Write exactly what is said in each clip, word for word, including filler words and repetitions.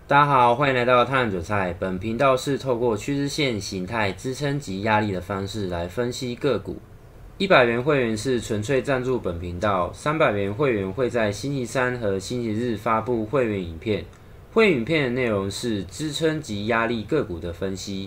大家好，欢迎来到探韭菜。本频道是透过趋势线形态、支撑及压力的方式来分析个股。一百元会员是纯粹赞助本频道，三百元会员会在星期三和星期日发布会员影片。会员影片的内容是支撑及压力个股的分析。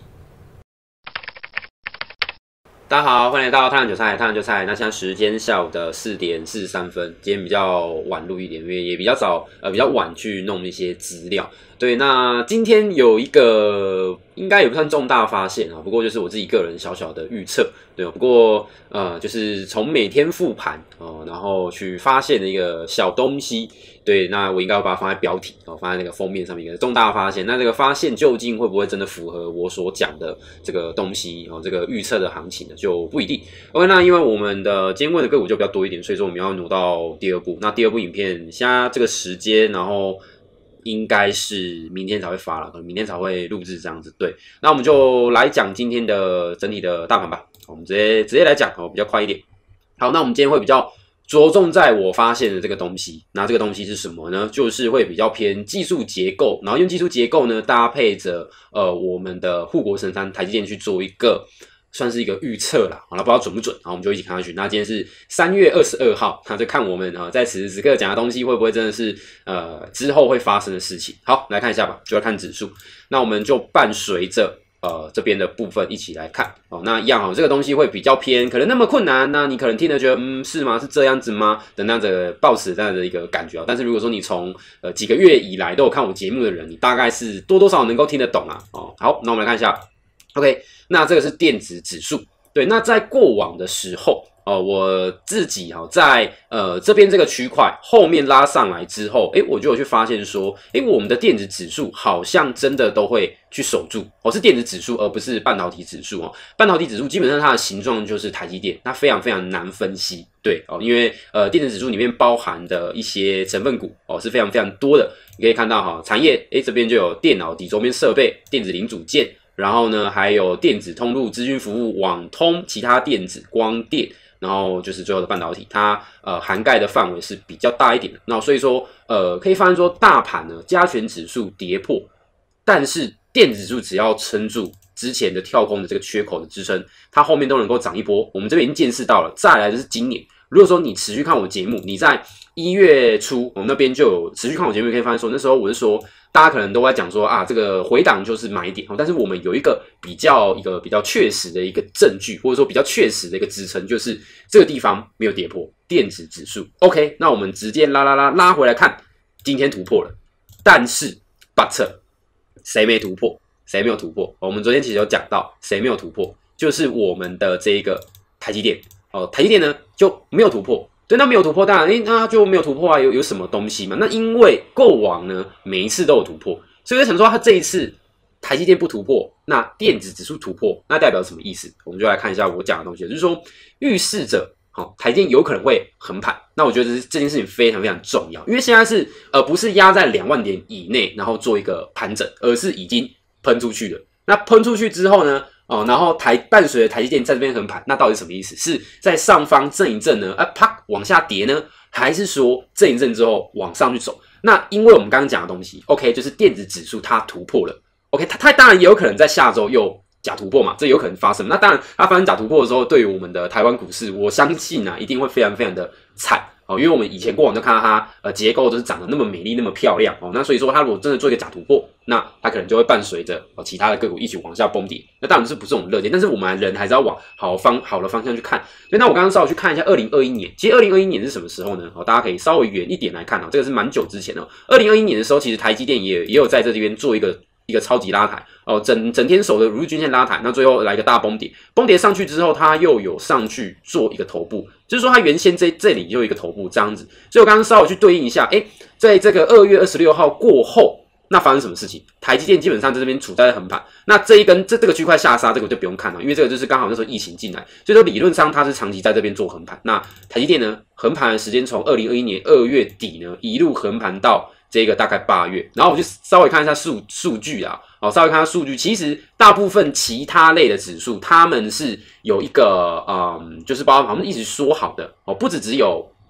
大家好，欢迎来到太阳韭菜。太阳韭菜，那现在时间下午的四点四十三分，今天比较晚录一点，因为也比较早，呃，比较晚去弄一些资料。对，那今天有一个应该也不算重大发现啊，不过就是我自己个人小小的预测，对，不过呃，就是从每天复盘哦，然后去发现的一个小东西，对，那我应该会把它放在标题哦，放在那个封面上面一个重大发现。那这个发现究竟会不会真的符合我所讲的这个东西哦，这个预测的行情呢，就不一定。OK， 那因为我们的今天问的个股就比较多一点，所以说我们要挪到第二部。那第二部影片现在这个时间，然后应该是明天才会发了，可能明天才会录制这样子。对，那我们就来讲今天的整体的大盘吧。我们直接直接来讲哦，比较快一点。好，那我们今天会比较着重在我发现的这个东西。那这个东西是什么呢？就是会比较偏技术结构，然后用技术结构呢搭配着呃我们的护国神山台积电去做一个。算是一个预测啦，好了，不知道准不准，好，我们就一起看下去。那今天是三月二十二号，那就看我们啊在此时此刻讲的东西会不会真的是呃之后会发生的事情。好，来看一下吧，就要看指数。那我们就伴随着呃这边的部分一起来看哦。那一样哦，这个东西会比较偏，可能那么困难，那你可能听了觉得嗯是吗？是这样子吗？等那着抱持这样的一个感觉哦。但是如果说你从呃几个月以来都有看我节目的人，你大概是多多少少能够听得懂啊。哦，好，那我们来看一下。OK， 那这个是电子指数。对，那在过往的时候，哦，我自己哈、哦，在呃这边这个区块后面拉上来之后，诶，我就有去发现说，诶，我们的电子指数好像真的都会去守住，哦，是电子指数而不是半导体指数哦。半导体指数基本上它的形状就是台积电，它非常非常难分析，对哦，因为呃电子指数里面包含的一些成分股哦是非常非常多的。你可以看到哈、哦，产业诶这边就有电脑底周边设备、电子零组件。然后呢，还有电子通路、资讯服务、网通、其他电子、光电，然后就是最后的半导体，它呃涵盖的范围是比较大一点的。那所以说，呃，可以发现说，大盘呢加权指数跌破，但是电子指数只要撑住之前的跳空的这个缺口的支撑，它后面都能够涨一波。我们这边已经见识到了，再来就是今年。如果说你持续看我节目，你在一月初我们那边就有持续看我节目，可以发现说，那时候我是说。大家可能都在讲说啊，这个回档就是买点，但是我们有一个比较一个比较确实的一个证据，或者说比较确实的一个支撑，就是这个地方没有跌破电子指数。OK， 那我们直接拉拉拉拉回来看，今天突破了，但是 but 谁没突破？谁没有突破？我们昨天其实有讲到，谁没有突破，就是我们的这个台积电哦，台积电呢就没有突破。对，那没有突破，当然，诶，那就没有突破啊，有有什么东西嘛？那因为过往呢，每一次都有突破，所以我想说，它这一次台积电不突破，那电子指数突破，那代表什么意思？我们就来看一下我讲的东西，就是说预示着，好、哦，台积电有可能会横盘。那我觉得这件事情非常非常重要，因为现在是呃不是压在两万点以内，然后做一个盘整，而是已经喷出去了。那喷出去之后呢？哦，然后台伴随着台积电在这边横盘，那到底是什么意思？是在上方震一震呢？啊，啪往下跌呢？还是说震一震之后往上去走？那因为我们刚刚讲的东西 ，OK， 就是电子指数它突破了 ，OK， 它它当然也有可能在下周又假突破嘛，这有可能发生。那当然，它发生假突破的时候，对于我们的台湾股市，我相信啊，一定会非常非常的惨。哦，因为我们以前过往都看到它呃结构都是长得那么美丽那么漂亮哦，那所以说它如果真的做一个假突破，那它可能就会伴随着哦其他的个股一起往下崩跌，那当然是不是这种乐见，但是我们人还是要往好方好的方向去看。所以那我刚刚稍微去看一下二零二一年，其实二零二一年是什么时候呢？哦，大家可以稍微远一点来看哦，这个是蛮久之前哦。二零二一年的时候，其实台积电也也有在这边做一个。一个超级拉抬哦，整整天守的如日均线拉抬，那最后来一个大崩跌，崩跌上去之后，它又有上去做一个头部，就是说它原先这这里就有一个头部这样子，所以我刚刚稍微去对应一下，哎，在这个二月二十六号过后，那发生什么事情？台积电基本上在这边处在横盘，那这一根这这个区块下杀，这个就不用看了，因为这个就是刚好那时候疫情进来，所以说理论上它是长期在这边做横盘。那台积电呢，横盘的时间从二零二一年二月底呢，一路横盘到。这个大概八月，然后我就稍微看一下数数据啊，哦，稍微看一下数据，其实大部分其他类的指数，他们是有一个嗯，就是包括我们一直说好的哦，不只只有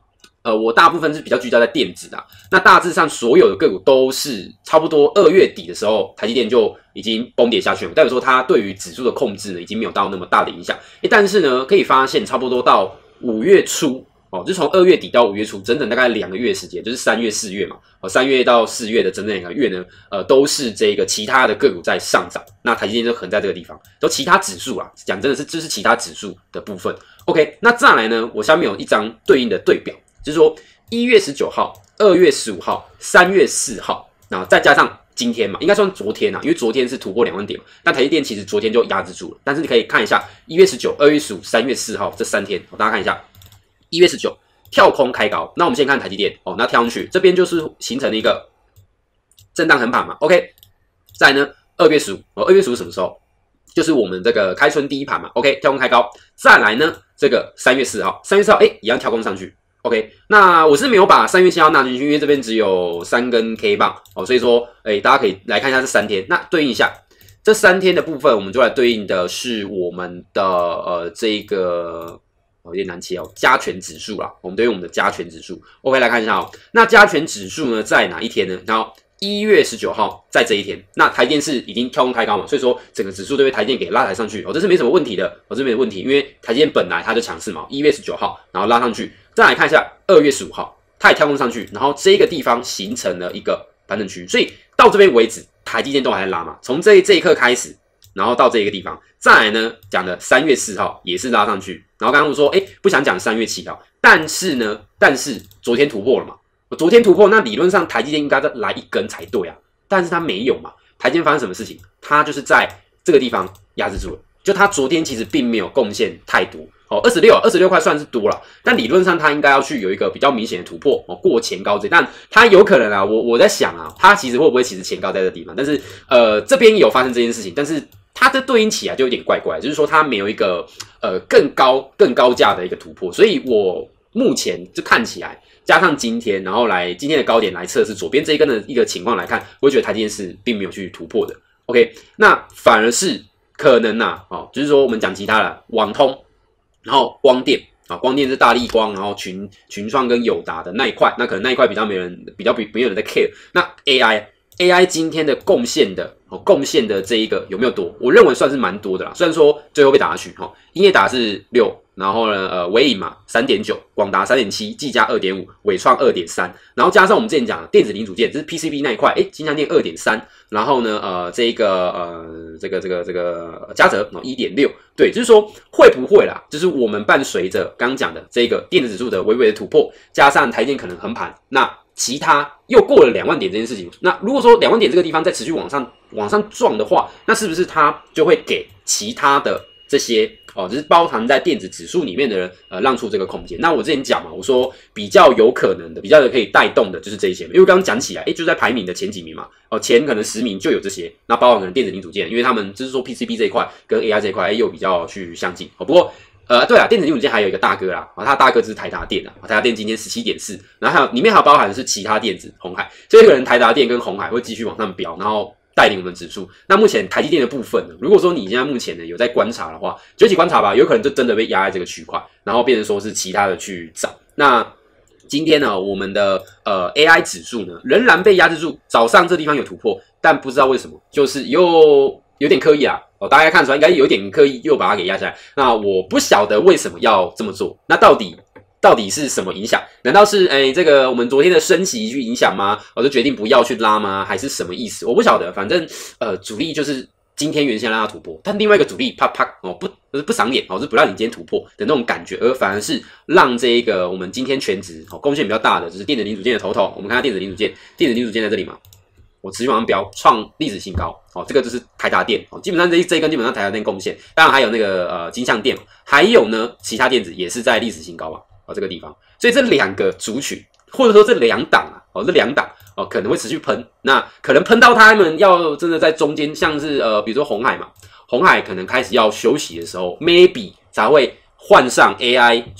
呃，我大部分是比较聚焦在电子的、啊，那大致上所有的个股都是差不多二月底的时候，台积电就已经崩跌下去了，代表说它对于指数的控制呢，已经没有到那么大的影响。诶，但是呢，可以发现差不多到五月初。哦，就从二月底到五月初，整整大概两个月时间，就是三月、四月嘛。哦，三月到四月的整整两个月呢，呃，都是这个其他的个股在上涨，那台积电就横在这个地方。都其他指数啊，讲真的是这是其他指数的部分。OK， 那再来呢，我下面有一张对应的对表，就是说一月十九号、二月十五号、三月四号，然后再加上今天嘛，应该算昨天啊，因为昨天是突破两万点嘛，但台积电其实昨天就压制住了。但是你可以看一下一月十九、二月十五、三月四号这三天，大家看一下。一月十九跳空开高，那我们先看台积电哦，那跳上去这边就是形成了一个震荡横盘嘛 ，OK。再来呢，二月十五哦，二月十五什么时候？就是我们这个开春第一盘嘛 ，OK， 跳空开高。再来呢，这个三月四号，三月四号哎一样跳空上去 ，OK。那我是没有把三月七号纳进去，因为这边只有三根 K 棒哦，所以说哎大家可以来看一下这三天，那对应一下。这三天的部分，我们就来对应的是我们的呃这个。有点难切哦，加权指数啦，我们对应我们的加权指数 ，OK， 来看一下哦。那加权指数呢，在哪一天呢？然后一月十九号，在这一天，那台电是已经跳空开高嘛，所以说整个指数都被台电给拉抬上去，哦，这是没什么问题的，哦，这没有问题，因为台电本来它就强势嘛，一月十九号，然后拉上去，再来看一下二月十五号，它也跳空上去，然后这个地方形成了一个盘整区，所以到这边为止，台积电都还在拉嘛，从这这一刻开始。然后到这一个地方，再来呢讲的三月四号也是拉上去，然后刚刚我说，哎，不想讲三月七号，但是呢，但是昨天突破了嘛，昨天突破，那理论上台积电应该再来一根才对啊，但是它没有嘛，台积电发生什么事情？它就是在这个地方压制住了，就它昨天其实并没有贡献太多，哦，二十六，二十六块算是多了，但理论上它应该要去有一个比较明显的突破，哦，过前高这，但它有可能啊，我我在想啊，它其实会不会其实前高在这地方，但是呃这边有发生这件事情，但是。它的对应起来就有点怪怪，就是说它没有一个呃更高更高价的一个突破，所以我目前就看起来加上今天，然后来今天的高点来测试左边这一根的一个情况来看，我会觉得台积电是并没有去突破的。OK， 那反而是可能呐、啊，哦，就是说我们讲其他的网通，然后光电啊，光电是大立光，然后群群创跟友达的那一块，那可能那一块比较没人比较比没有人在 care， 那 A I。A I 今天的贡献的哦，贡献的这一个有没有多？我认为算是蛮多的啦。虽然说最后被打下去哈，英业达是六，然后呢呃微影嘛三点九，广达三点七，技嘉二点五，伟创二点三，然后加上我们之前讲的电子零组件，这是 P C B 那一块，诶，金像电二点三，然后呢呃这个呃这个这个这个嘉泽哦一点六，对，就是说会不会啦？就是我们伴随着刚讲的这个电子指数的微微的突破，加上台电可能横盘，那。其他又过了两万点这件事情，那如果说两万点这个地方再持续往上往上撞的话，那是不是它就会给其他的这些哦，就是包含在电子指数里面的人呃让出这个空间？那我之前讲嘛，我说比较有可能的、比较可以带动的就是这些，因为刚刚讲起来，诶，就在排名的前几名嘛，哦，前可能十名就有这些，那包含可能电子零组件，因为他们就是说 P C B 这一块跟 A I 这一块，诶，又比较去相近，哦，不过。呃，对啊，电子零组件还有一个大哥啦，啊，他大哥就是台达电啊，台达电今天 十七点四，然后还有里面还有包含的是其他电子，鸿海，所以可能台达电跟鸿海会继续往上飙，然后带领我们指数。那目前台积电的部分呢，如果说你现在目前呢有在观察的话，就一起观察吧，有可能就真的被压在这个区块，然后变成说是其他的去涨。那今天呢，我们的呃 A I 指数呢仍然被压制住，早上这地方有突破，但不知道为什么，就是又有点刻意啊。哦，大家看出来应该有点刻意，又把它给压下来。那我不晓得为什么要这么做。那到底到底是什么影响？难道是诶、欸、这个我们昨天的升息去影响吗？我就决定不要去拉吗？还是什么意思？我不晓得。反正呃主力就是今天原先让它突破，但另外一个主力啪啪哦不不不赏脸哦，是不让你今天突破的那种感觉，而反而是让这一个我们今天全值哦贡献比较大的就是电子零组件的头头。我们看下电子零组件，电子零组件在这里嘛。我持续往上飙，创历史新高。哦，这个就是台达电哦，基本上这这一根基本上台达电贡献，当然还有那个呃金像电，还有呢其他电子也是在历史新高嘛。哦，这个地方，所以这两个族群或者说这两档啊，哦这两档哦可能会持续喷，那可能喷到他们要真的在中间，像是呃比如说鸿海嘛，鸿海可能开始要休息的时候 ，maybe 才会换上 A I 去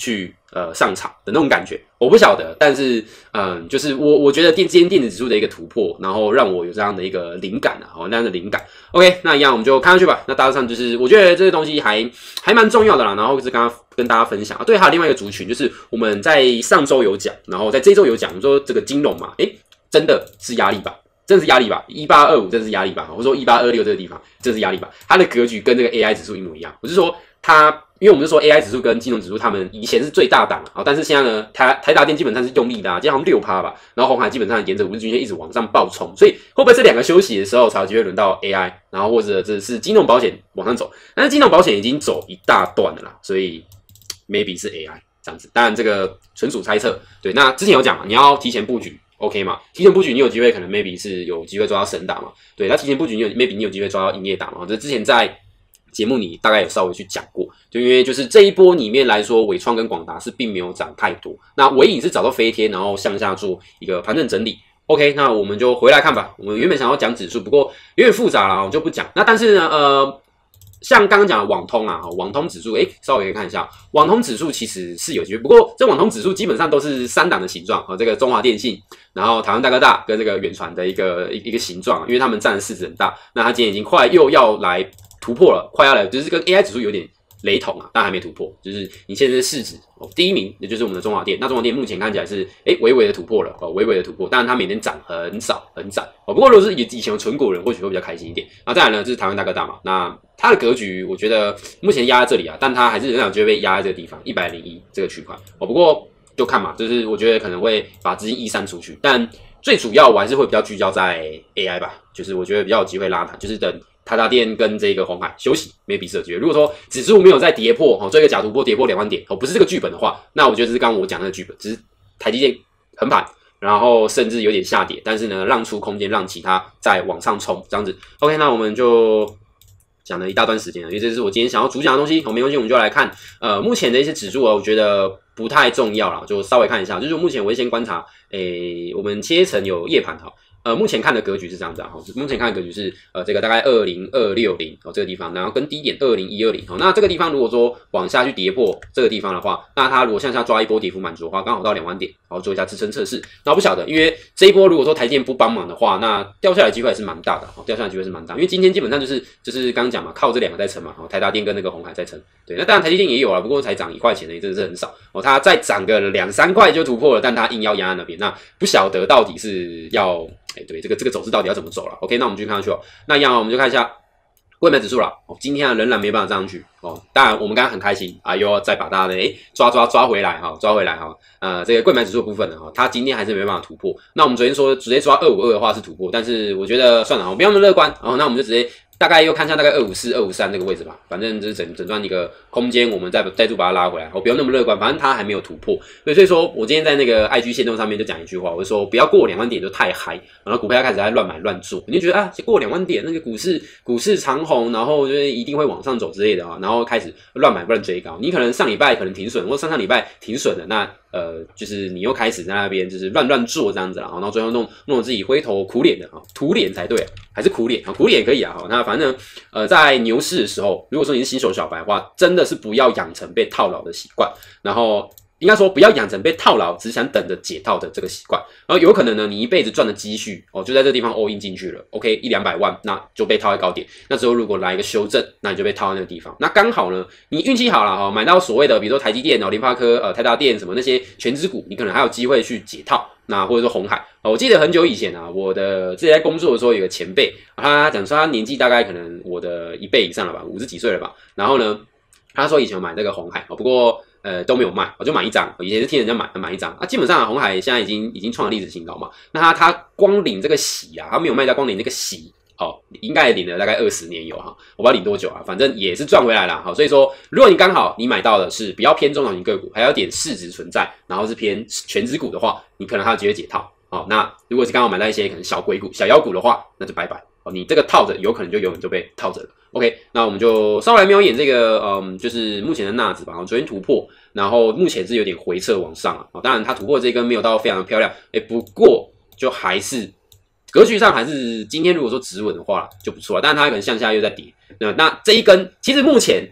呃上场的那种感觉，我不晓得，但是嗯，就是我我觉得电今天电子指数的一个突破，然后让我有这样的一个灵感啊，哦，那样的灵感。OK， 那一样我们就看上去吧。那大致上就是我觉得这个东西还还蛮重要的啦，然后是刚刚跟大家分享啊。对，还有另外一个族群，就是我们在上周有讲，然后在这周有讲，说这个金融嘛，诶，真的是压力吧？真的是压力吧，一八二五真的是压力吧，或者说一八二六这个地方真的是压力吧，它的格局跟这个 A I 指数一模一样。我是说它，因为我们是说 A I 指数跟金融指数，他们以前是最大档啊，但是现在呢，台台达电基本上是用力的啊，今天好像 百分之六 吧，然后鸿海基本上沿着五日均线一直往上暴冲，所以会不会这两个休息的时候才有机会轮到 A I， 然后或者这是金融保险往上走，但是金融保险已经走一大段了啦，所以 maybe 是 A I 这样子，当然这个纯属猜测。对，那之前有讲嘛，你要提前布局。OK 嘛？提前布局，你有机会可能 maybe 是有机会抓到神打嘛？对，那提前布局，你有 maybe 你有机会抓到营业打嘛？这之前在节目里大概有稍微去讲过，就因为就是这一波里面来说，伟创跟广达是并没有涨太多，那伟影是找到飞天，然后向下做一个盘整整理。OK， 那我们就回来看吧。我们原本想要讲指数，不过有点复杂啦，我就不讲。那但是呢，呃。像刚刚讲的网通啊，网通指数，诶，稍微可以看一下，网通指数其实是有机会，不过这网通指数基本上都是三档的形状啊，这个中华电信，然后台湾大哥大跟这个远传的一个一个形状，因为他们占的市值很大，那它今天已经快又要来突破了，快要来，就是跟 A I 指数有点雷同啊，但还没突破，就是你现在是市值哦，第一名也就是我们的中华电，那中华电目前看起来是诶微微的突破了哦，微微的突破，当然它每天涨很少很少哦，不过如果是以以前的纯股人，或许会比较开心一点。那再来呢，就是台湾大哥大嘛，那它的格局我觉得目前压在这里啊，但它还是仍然有机会被压在这个地方一百零一这个区块哦，不过就看嘛，就是我觉得可能会把资金移散出去，但最主要我还是会比较聚焦在 A I 吧，就是我觉得比较有机会拉抬，就是等台达电跟这个鸿海休息 ，maybe 是有机会。如果说指数没有再跌破哦，做一个假突破跌破两万点哦，不是这个剧本的话，那我觉得这是刚刚我讲的那个剧本，只是台积电横盘，然后甚至有点下跌，但是呢让出空间让其他再往上冲这样子。OK， 那我们就讲了一大段时间了，因为这是我今天想要主讲的东西，哦，没关系，我们就来看呃目前的一些指数啊，我觉得不太重要啦，就稍微看一下，就是目前我会先观察，诶，我们切成有夜盘哈。呃，目前看的格局是这样子啊，目前看的格局是呃这个大概二零二六零哦这个地方，然后跟低点二零一二零哦，那这个地方如果说往下去跌破这个地方的话，那它如果向下抓一波跌幅满足的话，刚好到两万点，然后做一下支撑测试。那我不晓得，因为这一波如果说台积电不帮忙的话，那掉下来的机会还是蛮大的，哦，掉下来的机会是蛮大，因为今天基本上就是就是刚刚讲嘛，靠这两个在撑嘛，哦，台达电跟那个鸿海在撑。对，那当然台积电也有了，不过才涨一块钱呢，真的是很少哦，它再涨个两三块就突破了，但它硬要压在那边，那不晓得到底是要。哎，对，这个这个走势到底要怎么走了 ？OK， 那我们就看上去哦。那一样，我们就看一下柜买指数了。哦，今天啊仍然没办法站上去哦。当然，我们刚刚很开心啊，又要再把大家的哎抓抓抓回来哈，哦，抓回来哈。呃，这个柜买指数的部分呢，哈，它今天还是没办法突破。那我们昨天说直接抓二五二的话是突破，但是我觉得算了，我不要那么乐观。然后，那我们就直接。大概又看一下大概二五四、二五三这个位置吧，反正就是整整段一个空间，我们再再度把它拉回来。我不用那么乐观，反正它还没有突破。所以所以说我今天在那个 I G 线动上面就讲一句话，我就说不要过两万点就太嗨，然后股票开始在乱买乱做，你就觉得啊过两万点那个股市股市长红，然后就是一定会往上走之类的啊，然后开始乱买乱追高。你可能上礼拜可能停损，或上上礼拜停损的那。呃，就是你又开始在那边就是乱乱做这样子啦，然后最后弄弄得自己灰头苦脸的啊，土脸才对，还是苦脸啊，苦脸也可以啊。那反正呃，在牛市的时候，如果说你是新手小白的话，真的是不要养成被套牢的习惯，然后。应该说不要养成被套牢，只想等着解套的这个习惯。然后有可能呢，你一辈子赚的积蓄哦，就在这个地方 all in 进去了 ，OK， 一两百万，那就被套在高点。那之后如果来一个修正，那你就被套在那个地方。那刚好呢，你运气好了哈，买到所谓的比如说台积电哦、联发科、呃、台达电什么那些全指股，你可能还有机会去解套。那或者说鸿海，哦，我记得很久以前啊，我的之前在工作的时候有个前辈，他讲说他年纪大概可能我的一倍以上了吧，五十几岁了吧。然后呢，他说以前有买这个鸿海，哦，不过。呃，都没有卖，我就买一张。以前是听人家买，买一张啊。基本上啊，鸿海现在已经已经创了历史新高嘛。那他他光领这个息啊，他没有卖掉，光领这个息哦，应该也领了大概二十年有哈，我不知道领多久啊，反正也是赚回来了。好，所以说，如果你刚好你买到的是比较偏中小型个股，还有点市值存在，然后是偏全指股的话，你可能还有机会解套。哦，那如果是刚好买到一些可能小鬼股、小妖股的话，那就拜拜。哦，你这个套着有可能就永远就被套着了。OK， 那我们就稍微来瞄一眼这个，嗯，就是目前的纳指吧。昨天突破，然后目前是有点回撤往上啊。哦，当然它突破这根没有到非常的漂亮，哎，不过就还是格局上还是今天如果说止稳的话就不错了。当然它可能向下又在跌。那那这一根其实目前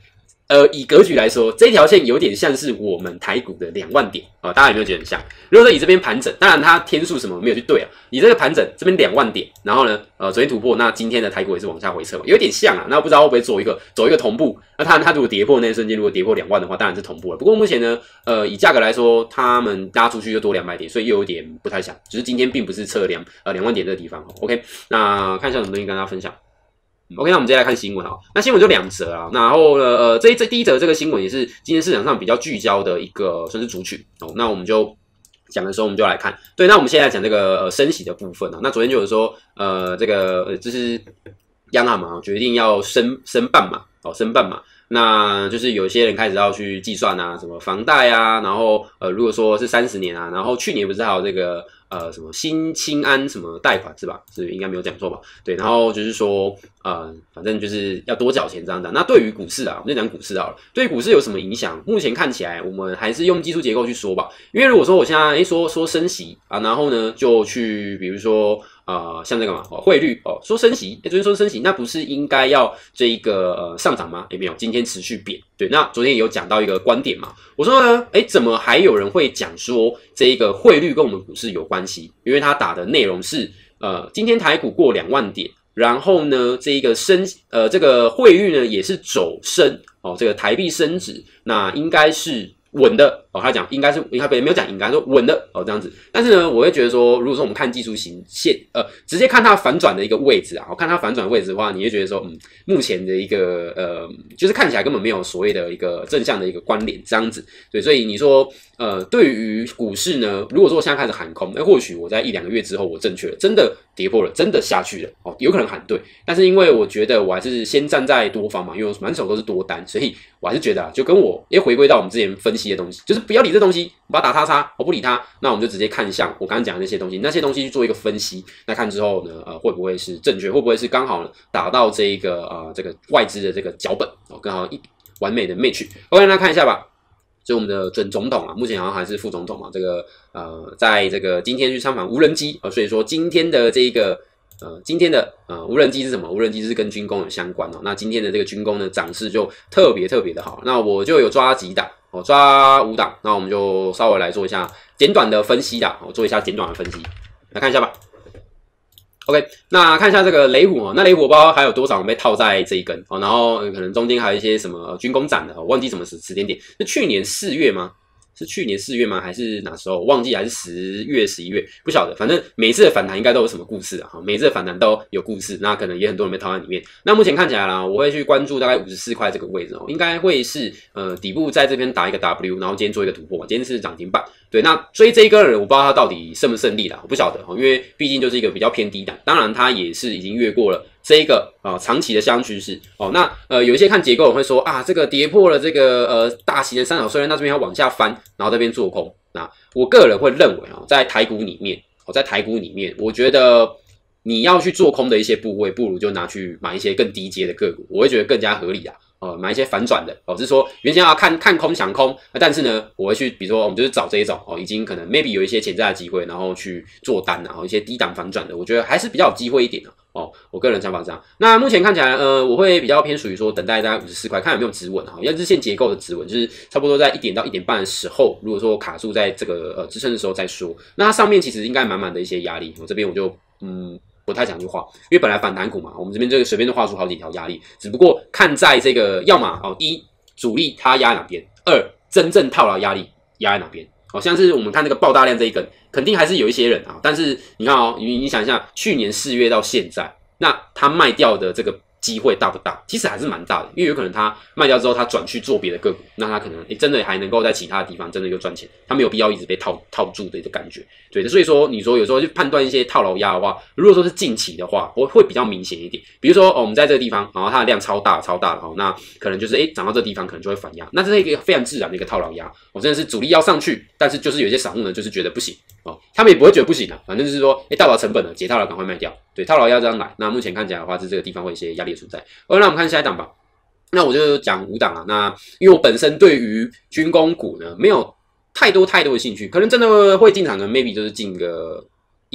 呃，以格局来说，这条线有点像是我们台股的两万点啊、哦，大家有没有觉得很像？如果说以这边盘整，当然它天数什么没有去对啊，以这个盘整这边两万点，然后呢，呃，昨天突破，那今天的台股也是往下回撤嘛，有点像啊。那不知道会不会走一个走一个同步？那它它如果跌破那一瞬间，如果跌破两万的话，当然是同步了。不过目前呢，呃，以价格来说，他们拉出去又多两百点，所以又有点不太像。只是今天并不是测量呃两万点这个地方。OK， 那看一下有什么东西跟大家分享。OK， 那我们接下来看新闻哈。那新闻就两则啊，然后呢，呃，这这第一则这个新闻也是今天市场上比较聚焦的一个算是主曲哦。那我们就讲的时候，我们就来看。对，那我们现在讲这个呃升息的部分啊。那昨天就有说，呃，这个呃就是央行嘛，决定要升升半码哦，升半码。那就是有些人开始要去计算啊，什么房贷啊，然后呃，如果说是三十年啊，然后去年不是还有这个呃什么新青安什么贷款是吧？是应该没有讲错吧？对，然后就是说呃，反正就是要多缴钱这样子。那对于股市啊，我们就讲股市好了。对于股市有什么影响？目前看起来，我们还是用技术结构去说吧。因为如果说我现在诶说说升息啊，然后呢就去比如说。呃，像这个嘛，哦，汇率哦，说升息，哎，昨天说升息，那不是应该要这一个呃上涨吗？哎，没有，今天持续贬。对，那昨天也有讲到一个观点嘛，我说呢，哎，怎么还有人会讲说这一个汇率跟我们股市有关系？因为他打的内容是，呃，今天台股过两万点，然后呢，这一个升呃这个汇率呢也是走升哦，这个台币升值，那应该是。稳的哦，他讲应该是，他没有讲应该说稳的哦这样子，但是呢，我会觉得说，如果说我们看技术形线，呃，直接看它反转的一个位置啊，看它反转位置的话，你会觉得说，嗯，目前的一个呃，就是看起来根本没有所谓的一个正向的一个关联这样子，对，所以你说，呃，对于股市呢，如果说我现在开始喊空，那或许我在一两个月之后我正确了，真的跌破了，真的下去了，哦，有可能喊对，但是因为我觉得我还是先站在多方嘛，因为我满手都是多单，所以我还是觉得啊，就跟我也回归到我们之前分析的东西，就是不要理这东西，我把它打叉叉，我不理它，那我们就直接看向我刚刚讲的那些东西，那些东西去做一个分析，那看之后呢，呃，会不会是正确，会不会是刚好呢打到这一个呃这个外资的这个脚本哦，刚好一完美的 match。OK， 那看一下吧。就我们的准总统啊，目前好像还是副总统嘛，这个呃，在这个今天去参访无人机，呃，所以说今天的这一个。呃，今天的呃无人机是什么？无人机是跟军工有相关哦。那今天的这个军工呢，涨势就特别特别的好。那我就有抓几档，我、哦、抓五档，那我们就稍微来做一下简短的分析啦，我、哦、做一下简短的分析，来看一下吧。OK， 那看一下这个雷虎哦，那雷虎我不知道还有多少人被套在这一根哦，然后、呃、可能中间还有一些什么军工展的，我忘记什么时时间点，是去年四月吗？是去年四月吗？还是哪时候？忘记还是十月、十一月？不晓得。反正每次的反弹应该都有什么故事啊！每次的反弹都有故事，那可能也很多人被套在里面。那目前看起来啦，我会去关注大概五十四块这个位置哦，应该会是呃底部在这边打一个 W， 然后今天做一个突破嘛。今天是涨停板，对。那追这一根人，我不知道他到底胜不胜利啦，我不晓得哦，因为毕竟就是一个比较偏低档，当然它也是已经越过了。这一个啊、呃、长期的箱趋势哦，那呃有一些看结构人会说啊，这个跌破了这个呃大型的三角收敛，那这边要往下翻，然后这边做空。那我个人会认为啊、哦，在台股里面，哦，在台股里面，我觉得你要去做空的一些部位，不如就拿去买一些更低阶的个股，我会觉得更加合理啊。呃，买一些反转的哦，就是说原先要看看空想空，但是呢，我会去，比如说我们就是找这一种哦，已经可能 maybe 有一些潜在的机会，然后去做单啊，然后一些低档反转的，我觉得还是比较有机会一点的哦。我个人想法是这样。那目前看起来，呃，我会比较偏属于说等待大概五十四块，看有没有止稳哈，要日线结构的止稳，就是差不多在一点到一点半的时候，如果说卡住在这个呃支撑的时候再说。那它上面其实应该满满的一些压力，我这边我就嗯。不太想去画，因为本来反弹股嘛，我们这边这个随便就画出好几条压力，只不过看在这个要么哦，一主力它压哪边，二真正套牢压力压在哪边。好、哦、像是我们看那个爆大量这一根，肯定还是有一些人啊，但是你看哦，你你想一下，去年四月到现在，那他卖掉的这个机会大不大？其实还是蛮大的，因为有可能他卖掉之后，他转去做别的个股，那他可能诶真的还能够在其他的地方真的又赚钱，他没有必要一直被套套住的一个感觉。对，所以说你说有时候去判断一些套牢压的话，如果说是近期的话，我会比较明显一点。比如说哦，我们在这个地方，然后它的量超大超大的哦，那可能就是诶涨到这个地方可能就会反压，那这是一个非常自然的一个套牢压。我、哦、真的是主力要上去，但是就是有些散户呢就是觉得不行哦，他们也不会觉得不行啊，反正就是说诶到达成本了，解套了赶快卖掉。对，套牢压这样来，那目前看起来的话是这个地方会有一些压力的存在。哦，那我们看下一档吧。那我就讲五档啊。那因为我本身对于军工股呢没有太多太多的兴趣，可能真的会进场的 maybe 就是进个一单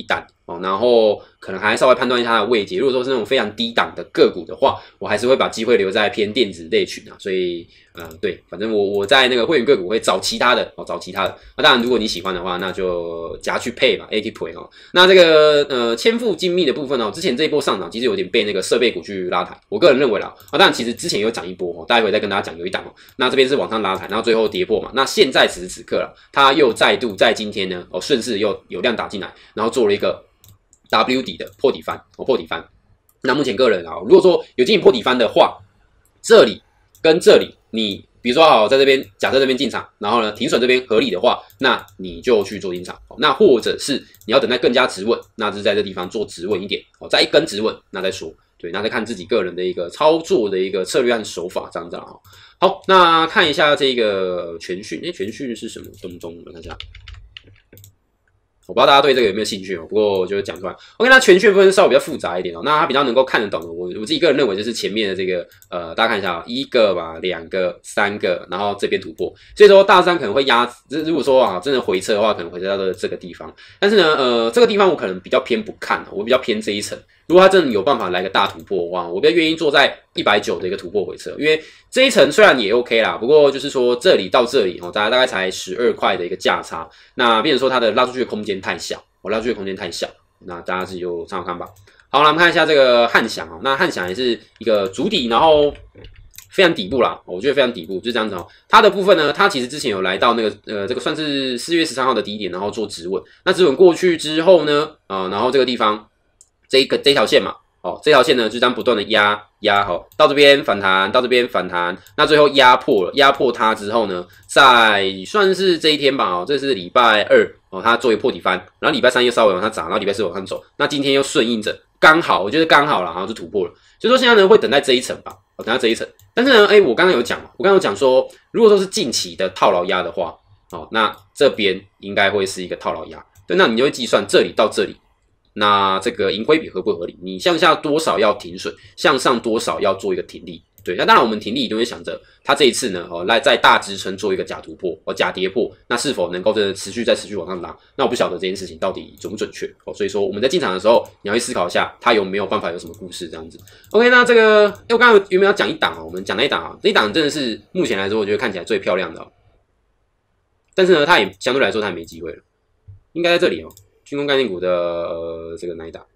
哦，然后可能还稍微判断一下它的位阶。如果说是那种非常低档的个股的话，我还是会把机会留在偏电子类群啊。所以，呃，对，反正我我在那个会员个股会找其他的哦，找其他的。那当然，如果你喜欢的话，那就夹去配嘛 ，A T 配哦。那这个呃千富精密的部分哦，之前这一波上涨其实有点被那个设备股去拉抬。我个人认为啦，啊，当然其实之前有涨一波哦，待会再跟大家讲有一档哦。那这边是往上拉抬，然后最后跌破嘛。那现在此时此刻了，它又再度在今天呢，哦顺势又有量打进来，然后做了一个 W 底的破底翻，哦破底翻。那目前个人啊，如果说有进行破底翻的话，这里跟这里，你比如说好在这边，假设这边进场，然后呢停损这边合理的话，那你就去做进场。那或者是你要等待更加止稳，那就是在这地方做止稳一点，哦，再一根止稳，那再说。对，那再看自己个人的一个操作的一个策略和手法，这样子啊。好，那看一下这个全讯，诶，全讯是什么东东？我看一下。我不知道大家对这个有没有兴趣哦，不过我就讲出来。OK， 那全讯分稍微比较复杂一点哦，那它比较能够看得懂的，我我自己个人认为就是前面的这个呃，大家看一下啊、哦，一个吧，两个，三个，然后这边突破，所以说大三可能会压，如果说啊真的回撤的话，可能回撤到这个地方。但是呢，呃，这个地方我可能比较偏不看，我比较偏这一层。如果它真的有办法来个大突破的话，我比较愿意做在一百九十的一个突破回撤，因为这一层虽然也 OK 啦，不过就是说这里到这里哦，大概大概才十二块的一个价差，那变成说它的拉出去的空间太小，我、哦、拉出去的空间太小，那大家自己就参考看吧。好，那我们看一下这个汉翔哦，那汉翔也是一个主底，然后非常底部啦，我觉得非常底部，就是这样子哦。它的部分呢，它其实之前有来到那个呃，这个算是四月十三号的低点，然后做止稳。那止稳过去之后呢，啊、呃，然后这个地方。这一个这条线嘛，哦，这条线呢就这样不断的压压，好，到这边反弹，到这边反弹，那最后压破了，压破它之后呢，在算是这一天吧，哦，这是礼拜二，哦，它做一个破底翻，然后礼拜三又稍微往上涨，然后礼拜四往上走，那今天又顺应着，刚好，我觉得刚好了，然后就突破了，所以说现在呢会等待这一层吧，哦，等待这一层，但是呢，哎，我刚刚有讲嘛，我刚刚有讲说，如果说是近期的套牢压的话，哦，那这边应该会是一个套牢压，对，那你就会计算这里到这里。那这个盈亏比合不合理？你向下多少要停损，向上多少要做一个停利。对，那当然我们停利一定会想着，它这一次呢，哦，来在大支撑做一个假突破，哦，假跌破，那是否能够真的持续再持续往上拉？那我不晓得这件事情到底准不准确哦。所以说我们在进场的时候，你要去思考一下，它有没有办法有什么故事这样子。OK， 那这个，哎，我刚刚有没有要讲一档哦？我们讲那一档啊，这一档真的是目前来说，我觉得看起来最漂亮的、哦，但是呢，它也相对来说它也没机会了，应该在这里哦。军工概念股的、呃、这个哪一档？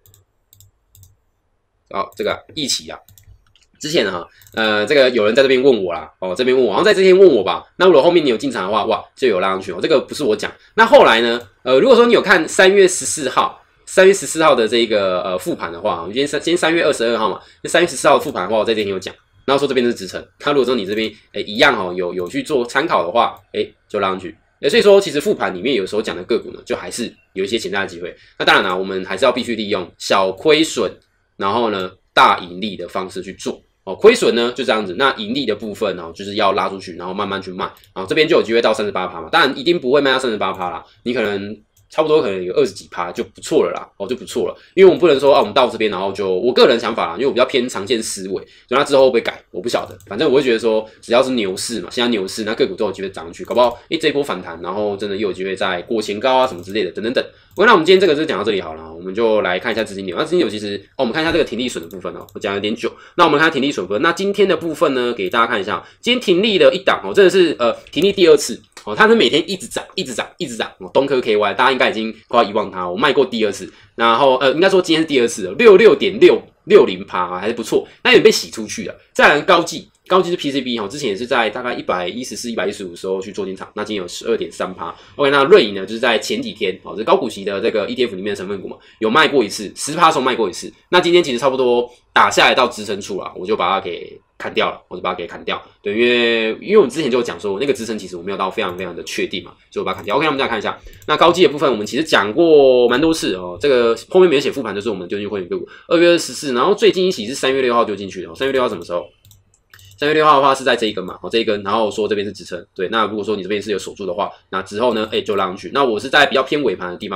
好，这个一起啊，之前哈，呃，这个有人在这边问我啦，哦，这边问我，好像在这边问我吧。那如果后面你有进场的话，哇，就有拉上去哦。这个不是我讲。那后来呢？呃，如果说你有看三月十四号，三月十四号的这个呃复盘的话，我今天三今天三月二十二号嘛，那三月十四号的复盘的话，我在这边有讲，然后说这边是支撑。它如果说你这边诶一样哦，有有去做参考的话，诶就拉上去。所以说，其实复盘里面有时候讲的个股呢，就还是有一些潜在的机会。那当然啦，我们还是要必须利用小亏损，然后呢大盈利的方式去做。哦，亏损呢就这样子，那盈利的部分呢、哦，就是要拉出去，然后慢慢去卖，然后这边就有机会到 百分之三十八 嘛。当然一定不会卖到 百分之三十八 啦，你可能差不多可能有二十几趴就不错了啦，哦就不错了。因为我们不能说啊，我们到这边然后就我个人想法啦，因为我比较偏长线思维，所以它之后会不会改我不晓得。反正我会觉得说，只要是牛市嘛，现在牛市那个股都有机会涨上去，搞不好诶这一波反弹，然后真的又有机会再过前高啊什么之类的，等等等。OK，那我们今天这个就讲到这里好了，我们就来看一下资金流。那资金流其实哦，我们看一下这个停利损的部分哦，我讲有点久。那我们看停利损部分，那今天的部分呢，给大家看一下，今天停利的一档哦，真的是呃停利第二次。哦，它是每天一直涨，一直涨，一直涨。哦，东科 K Y， 大家应该已经快要遗忘它，我卖过第二次，然后呃，应该说今天是第二次了，六六点六六零趴啊，还是不错。那也被洗出去了。再来高技，高技是 P C B 哈，之前也是在大概一百一十四、一百一十五的时候去做进场，那今天有 十二点三趴。OK， 那瑞银呢，就是在前几天哦，这高股息的这个 E T F 里面的成分股嘛，有卖过一次，十趴的时候卖过一次。那今天其实差不多打下来到支撑处了，我就把它给砍掉了，我就把它给砍掉。对，因为因为我们之前就讲说，那个支撑其实我没有到非常非常的确定嘛，所以我把它砍掉。OK， 那我们再看一下，那高基的部分，我们其实讲过蛮多次哦。这个后面没有写复盘，就是我们丢进会员个股，二月十四，然后最近一期是三月六号丢进去的。三月六号什么时候？三月六号的话是在这一根嘛，哦这一根，然后说这边是支撑，对。那如果说你这边是有守住的话，那之后呢，哎就拉上去。那我是在比较偏尾盘的地方卖。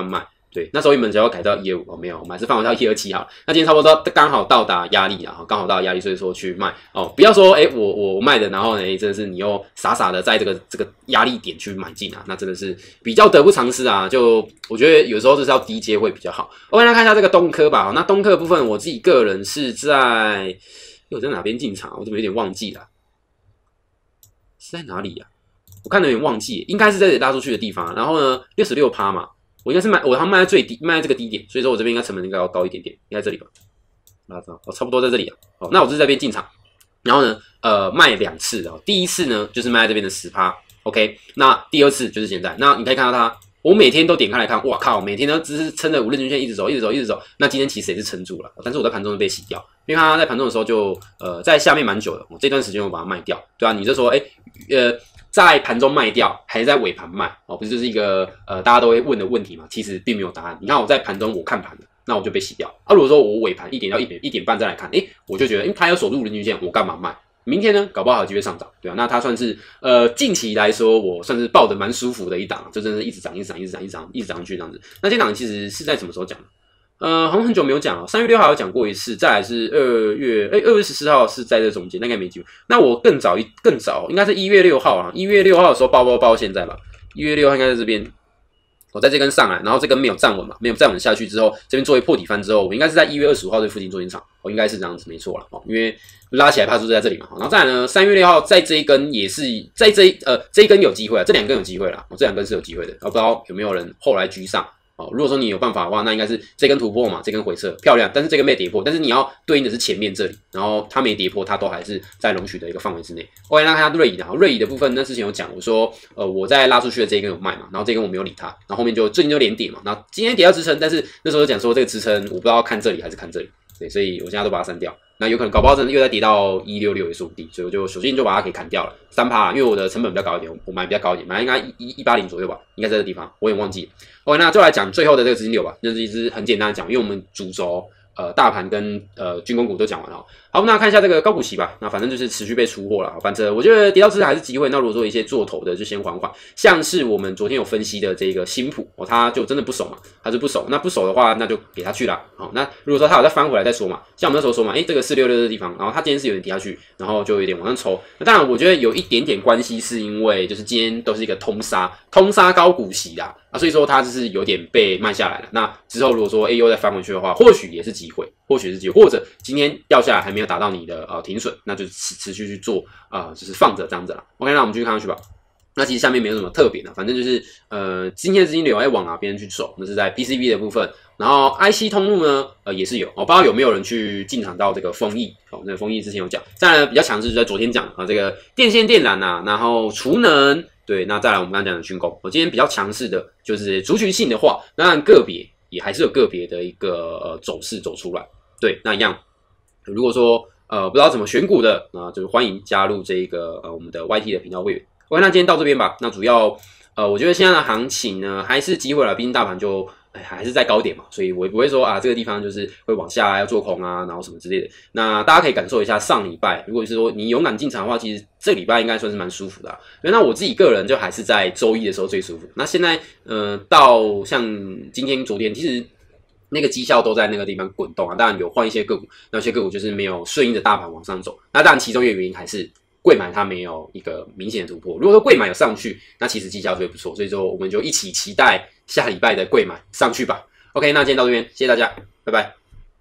对，那时候原本只要改到一二五哦，没有，我们还是放回到一二七好了。那今天差不多刚好到达压力啊，刚好到达压力，所以说去卖哦，不要说哎、欸、我我卖的，然后呢、欸、真的是你又傻傻的在这个这个压力点去买进啊，那真的是比较得不偿失啊。就我觉得有时候就是要低阶会比较好。OK， 来看一下这个东科吧。那东科的部分，我自己个人是在我在哪边进场？我怎么有点忘记了？是在哪里呀、啊？我看的有点忘记，应该是在这里拉出去的地方。然后呢，六十六趴嘛。我应该是卖，我好像卖在最低，卖在这个低点，所以说我这边应该成本应该要高一点点，应该这里吧，拉到，哦，差不多在这里啊。好，那我是在这边进场，然后呢，呃，卖两次啊，第一次呢就是卖在这边的 百分之十 ，OK， 那第二次就是现在，那你可以看到它，我每天都点开来看，哇靠，每天都只是撑着五日均线一直走，一直走，一直走，那今天其实也是撑住了，但是我在盘中就被洗掉，因为它在盘中的时候就呃在下面蛮久的，我这段时间我把它卖掉，对啊，你就说，哎、欸，呃。在盘中卖掉，还是在尾盘卖哦？不是就是一个呃大家都会问的问题嘛？其实并没有答案。你看我在盘中我看盘的，那我就被洗掉。啊，如果说我尾盘一点到一点一点半再来看，诶，我就觉得，因为它有守住人均线，我干嘛卖？明天呢，搞不好有机会上涨，对啊，那它算是呃近期来说，我算是抱得蛮舒服的一档，就真的是一直涨，一直涨，一直涨，一直涨，一直涨上去这样子。那这档其实是在什么时候讲的？呃，好像很久没有讲了，三月六号有讲过一次，再来是二月，哎、欸，二月十四号是在这中间，那应该没机会。那我更早一更早，应该是一月六号啊，一月六号的时候爆爆爆现在吧，一月六号应该在这边，我在这根上来，然后这根没有站稳嘛，没有站稳下去之后，这边作为破底翻之后，我应该是在一月二十五号这附近做进场，我应该是这样子，没错了哦，因为拉起来怕是在这里嘛，然后再来呢，三月六号在这一根也是在这一呃这一根有机会啊，这两根有机会啦，哦，这两根是有机会的，我不知道有没有人后来居上。哦，如果说你有办法的话，那应该是这根突破嘛，这根回撤漂亮，但是这根没跌破，但是你要对应的是前面这里，然后它没跌破，它都还是在容许的一个范围之内。OK， 那看下瑞仪的，瑞仪的部分，那之前有讲，我说呃我在拉出去的这一根有卖嘛，然后这根我没有理它，然后后面就最近就连跌嘛，然后今天跌到支撑，但是那时候讲说这个支撑我不知道看这里还是看这里，对，所以我现在都把它删掉。那有可能搞不好真的又再跌到一六六也说不定，所以我就索性就把它给砍掉了，三趴，因为我的成本比较高一点，我买比较高一点，买应该一一八零左右吧，应该在这个地方，我也忘记了。OK， 那就来讲最后的这个资金流吧，那是一支很简单的讲，因为我们主轴呃大盘跟呃军工股都讲完了。好，那看一下这个高股息吧，那反正就是持续被出货了，反正我觉得跌到支还是机会。那如果说一些做头的就先缓缓，像是我们昨天有分析的这个新普哦，它就真的不守嘛，它是不守，那不守的话那就给它去了。好，那如果说它有再翻回来再说嘛，像我们那时候说嘛，诶，这个四六六的地方，然后它今天是有点跌下去，然后就有点往上抽。那当然我觉得有一点点关系，是因为就是今天都是一个通杀，通杀高股息啦。啊，所以说它就是有点被卖下来了。那之后如果说 A U 再翻回去的话，或许也是机会，或许是机会，或者今天掉下来还没有达到你的呃停损，那就持持续去做啊、呃，就是放着这样子啦。OK， 那我们继续看下去吧。那其实下面没有什么特别的，反正就是呃今天的资金流要往哪边去走，那是在 P C B 的部分。然后 I C 通路呢，呃也是有，我不知道有没有人去进场到这个丰益，哦，那个丰益之前有讲，再来比较强势就在昨天讲啊，这个电线电缆啊，然后储能。对，那再来我们刚刚讲的军工，我今天比较强势的就是族群性的话，当然个别也还是有个别的一个呃走势走出来。对，那一样，如果说呃不知道怎么选股的，那就是欢迎加入这个呃我们的 Y T 的频道会员。OK， 那今天到这边吧。那主要呃我觉得现在的行情呢还是机会了，毕竟大盘就。哎，还是在高点嘛，所以我也不会说啊，这个地方就是会往下、啊、要做空啊，然后什么之类的。那大家可以感受一下上礼拜，如果是说你勇敢进场的话，其实这礼拜应该算是蛮舒服的、啊。那我自己个人就还是在周一的时候最舒服。那现在，呃，到像今天、昨天，其实那个绩效都在那个地方滚动啊。当然有换一些个股，那些个股就是没有顺应着大盘往上走。那当然其中一个原因还是。贵买它没有一个明显的突破，如果说贵买有上去，那其实绩效就会不错，所以说我们就一起期待下礼拜的贵买上去吧。OK， 那今天到这边，谢谢大家，拜拜。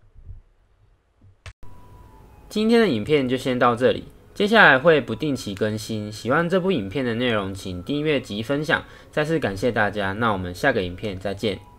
今天的影片就先到这里，接下来会不定期更新。喜欢这部影片的内容，请订阅及分享。再次感谢大家，那我们下个影片再见。